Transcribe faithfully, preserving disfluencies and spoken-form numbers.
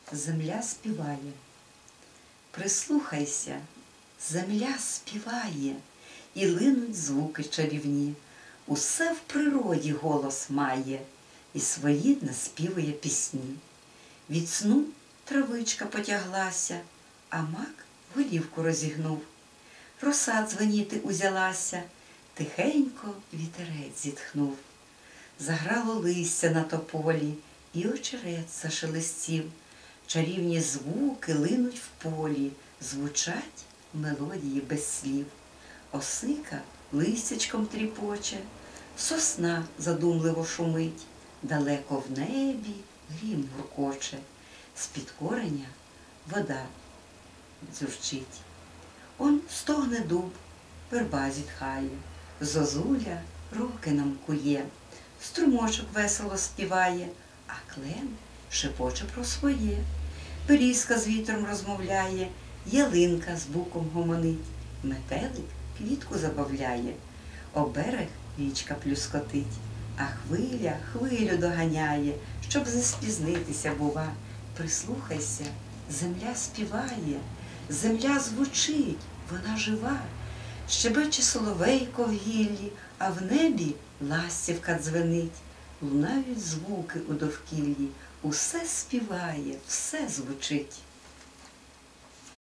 земля співає. Прислухайся, земля співає, і линуть звуки чарівні. Усе в природі голос має, і свої наспівує пісні. Від сну травичка потяглася, а мак голівку розігнув. Роса дзвеніти узялася, тихенько вітерець зітхнув. Заграло листя на тополі, і очерет зашелестів. Чарівні звуки линуть в полі, звучать мелодії без слів. Осика листячком тріпоче, сосна задумливо шумить, далеко в небі грім гуркоче, з-під кореня вода дзюрчить. Он стогне дуб, верба зітхає, зозуля роки нам кує, струмочок весело співає, а клен шепоче про своє. Берізка з вітром розмовляє, ялинка з буком гомонить, метелик квітку забавляє, о берег річка плюскотить, а хвиля хвилю доганяє, щоб не спізнитися, бува. Прислухайся, земля співає, земля звучить, вона жива. Щебече соловейко в гіллі, а в небі ластівка дзвенить. Лунають звуки у довкіллі, усе співає, все звучить.